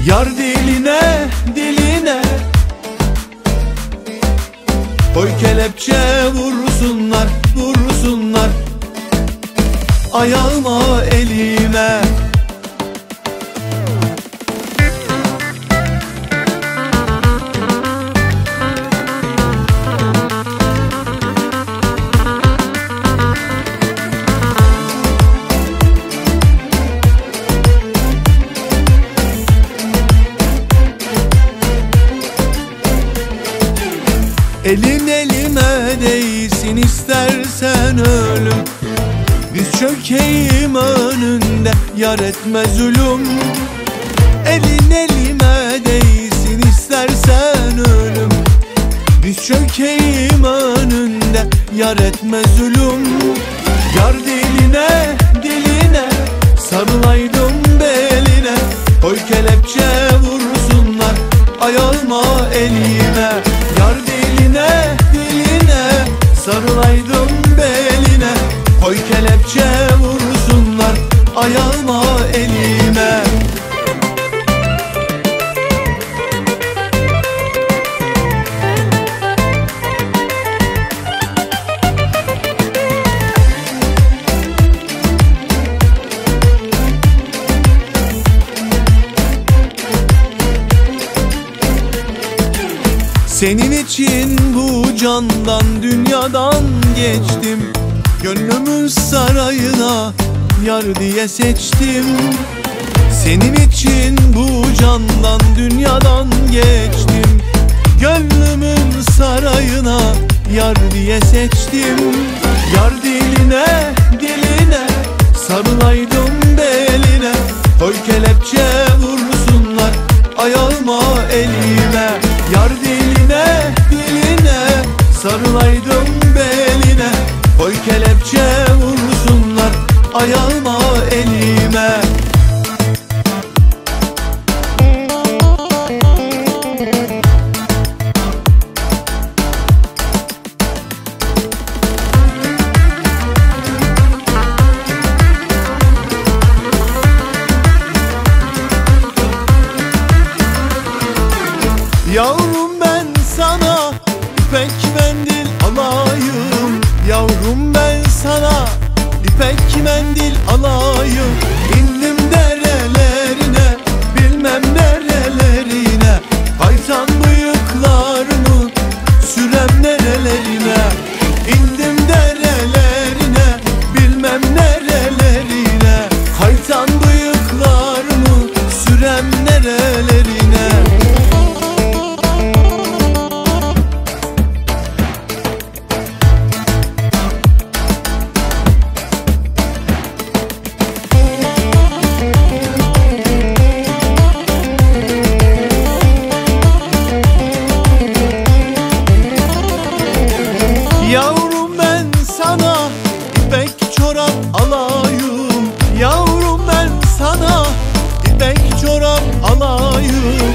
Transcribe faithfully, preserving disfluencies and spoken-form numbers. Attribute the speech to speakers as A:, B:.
A: Yar diline diline koy kelepçe, vursunlar vursunlar ayağıma elime. Elin elime değsin, istersen ölüm. Diz çökeyim önünde, yar etme zulüm. Elin elime değsin, istersen ölüm. Diz çökeyim önünde, yar etme zulüm. Yar diline diline sarılaydım beline, koy kelepçe, vursunlar ayağıma elime. Yar diline diline sarılaydım beline, koy kelepçe, vursunlar ayağıma elime. Senin için bu candan dünyadan geçtim. Gönlümün sarayına yar diye seçtim. Senin için bu candan dünyadan geçtim. Gönlümün sarayına yar diye seçtim. Yar diline diline sarılaydım beline, koy kelepçe, vursunlar ayağıma elime. Yar diline diline sarılaydım beline, koy kelepçe, vursunlar ayağıma elime. Yavrum ben sana ipek mendil alayım. Yavrum ben sana ipek mendil alayım. İndim derelerine, bilmem nerelerine, kaytan bıyıklarımı sürem nerelerine. İndim derelerine, bilmem nerelerine, kaytan bıyıklarımı sürem nerelerine. Yavrum ben sana ipek çorap alayım. Yavrum ben sana ipek çorap alayım.